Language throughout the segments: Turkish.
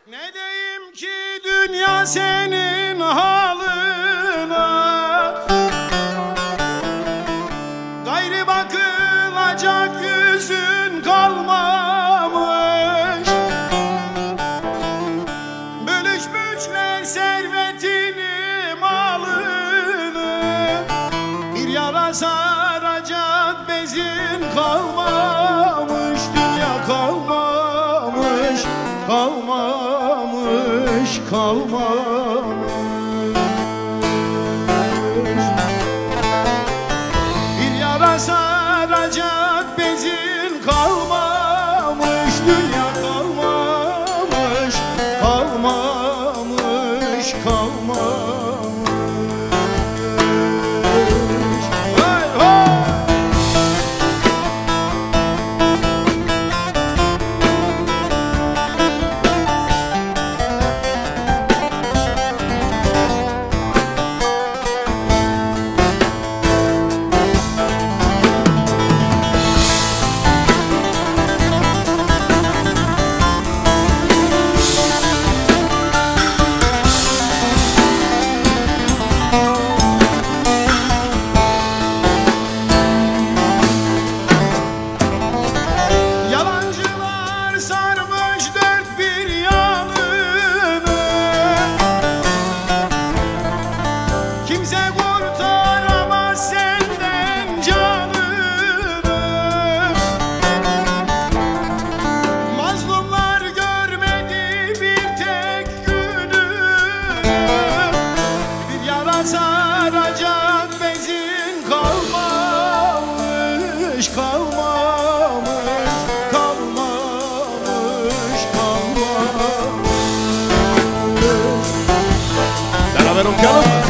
Ne diyeyim ki dünya senin halına, gayrı bakılacak yüzün kalmamış. Bölüşmüşler servetini, malını, bir yara saracak bezin kalmamış. Dünya kalmamış, kalmamış, kalmamış. Bir yara saracak bezin kalmamış. Dünya kalmamış, kalmamış, kalmamış. Hey, hey! Kimse kurtaramaz senden canını. Mazlumlar görmedi bir tek gününü. Bir yara saracak bezin kalmamış, kalmamış, kalmamış, kalmamış. Beraber okuyalım mı?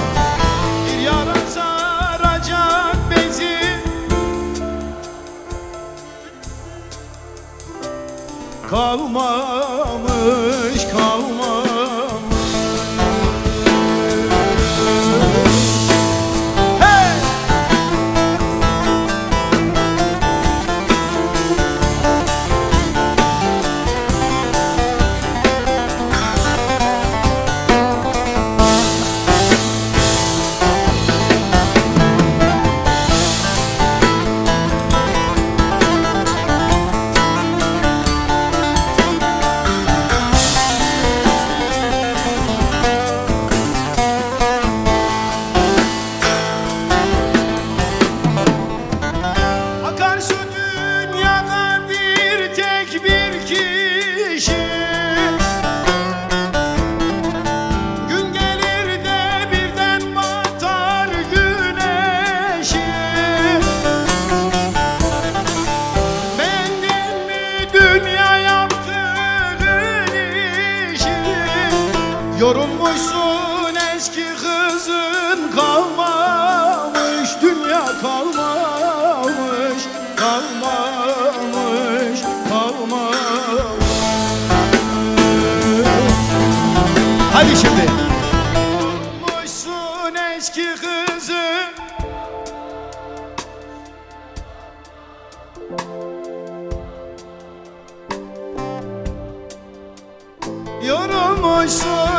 Kalmamış, kalmamış. Hey! Yorulmuşsun eski kızın kalmamış. Dünya kalmamış, kalmamış, kalmamış. Hadi şimdi. Yorulmuşsun eski kızın, yorulmuşsun